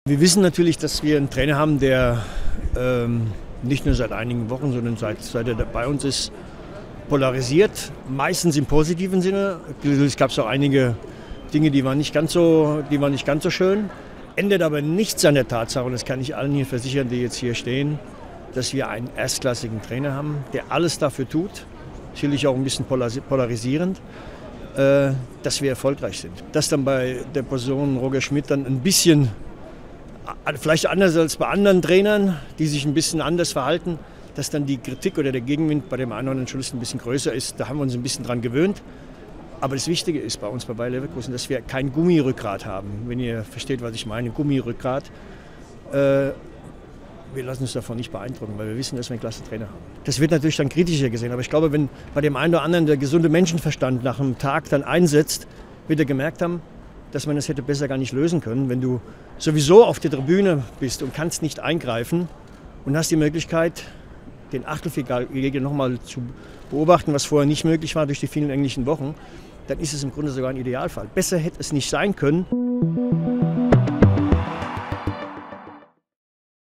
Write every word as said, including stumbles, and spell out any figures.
Wir wissen natürlich, dass wir einen Trainer haben, der ähm, nicht nur seit einigen Wochen, sondern seit, seit er bei uns ist, polarisiert. Meistens im positiven Sinne. Es gab auch einige Dinge, die waren nicht ganz so, die waren nicht ganz so schön. Ändert aber nichts an der Tatsache, und das kann ich allen hier versichern, die jetzt hier stehen, dass wir einen erstklassigen Trainer haben, der alles dafür tut, natürlich auch ein bisschen polarisierend, äh, dass wir erfolgreich sind. Dass dann bei der Person Roger Schmidt dann ein bisschen, vielleicht anders als bei anderen Trainern, die sich ein bisschen anders verhalten, dass dann die Kritik oder der Gegenwind bei dem einen oder anderen Journalisten ein bisschen größer ist. Da haben wir uns ein bisschen dran gewöhnt. Aber das Wichtige ist bei uns bei Bayer Leverkusen, dass wir kein Gummirückgrat haben. Wenn ihr versteht, was ich meine, Gummirückgrat. Äh, wir lassen uns davon nicht beeindrucken, weil wir wissen, dass wir einen klasse Trainer haben. Das wird natürlich dann kritischer gesehen. Aber ich glaube, wenn bei dem einen oder anderen der gesunde Menschenverstand nach einem Tag dann einsetzt, wird er gemerkt haben, dass man das hätte besser gar nicht lösen können. Wenn du sowieso auf der Tribüne bist und kannst nicht eingreifen und hast die Möglichkeit, den Achtelfinalgegner nochmal zu beobachten, was vorher nicht möglich war durch die vielen englischen Wochen, dann ist es im Grunde sogar ein Idealfall. Besser hätte es nicht sein können.